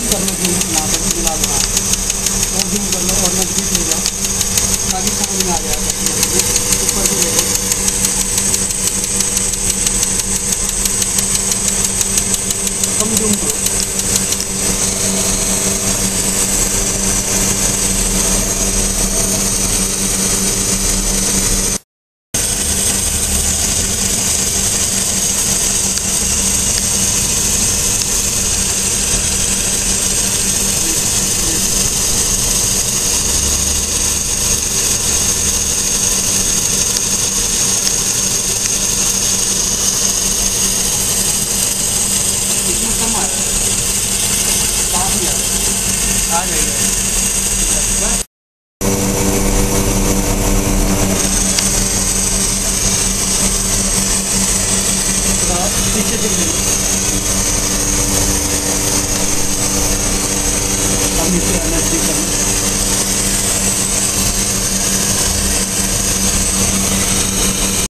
कर लो, जूम यहाँ पर भी दिला दो, और जूम कर लो और नजदीक ले जाओ ताकि समझ में आ जाए। ऊपर भी ले लो, कम जूम करो। आ जाएगा पीछे से ले लो, अब नीचे आना